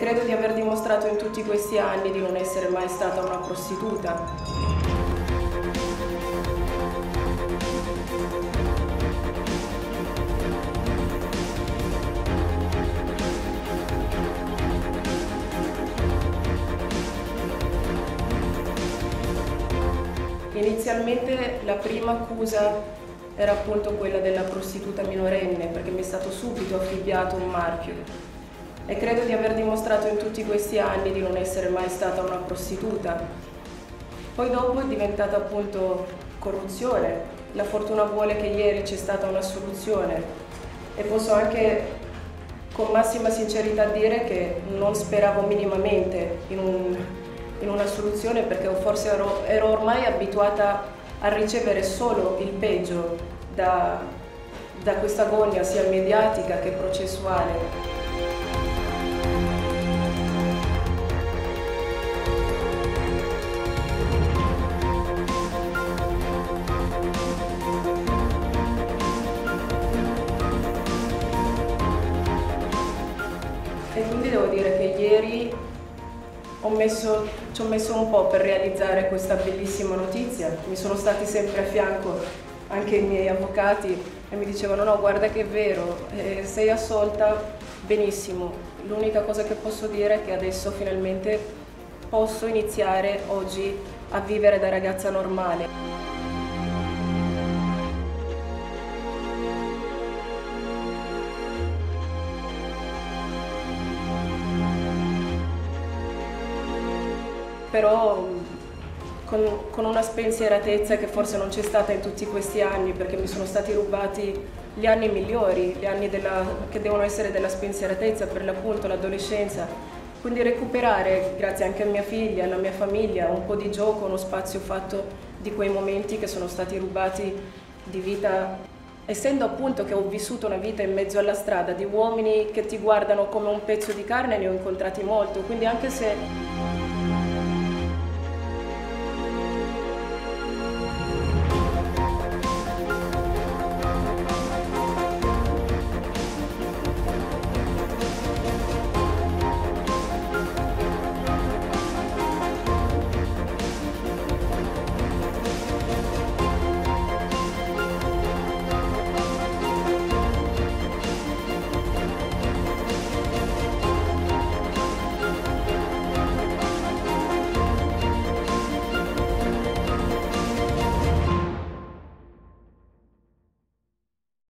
credo di aver dimostrato in tutti questi anni di non essere mai stata una prostituta. Inizialmente la prima accusa era appunto quella della prostituta minorenne, perché mi è stato subito affibbiato un marchio. E credo di aver dimostrato in tutti questi anni di non essere mai stata una prostituta. Poi dopo è diventata appunto corruzione. La fortuna vuole che ieri c'è stata una soluzione e posso anche con massima sincerità dire che non speravo minimamente in una soluzione, perché forse ero ormai abituata a ricevere solo il peggio da questa agonia sia mediatica che processuale. E quindi devo dire che ieri ci ho messo un po' per realizzare questa bellissima notizia. Mi sono stati sempre a fianco anche i miei avvocati e mi dicevano: no, guarda che è vero, sei assolta, benissimo. L'unica cosa che posso dire è che adesso finalmente posso iniziare oggi a vivere da ragazza normale. Però con una spensieratezza che forse non c'è stata in tutti questi anni, perché mi sono stati rubati gli anni migliori, gli anni che devono essere della spensieratezza, per l'appunto l'adolescenza. Quindi recuperare, grazie anche a mia figlia, alla mia famiglia, un po' di gioco, uno spazio fatto di quei momenti che sono stati rubati di vita. Essendo appunto che ho vissuto una vita in mezzo alla strada, di uomini che ti guardano come un pezzo di carne, ne ho incontrati molto, quindi anche se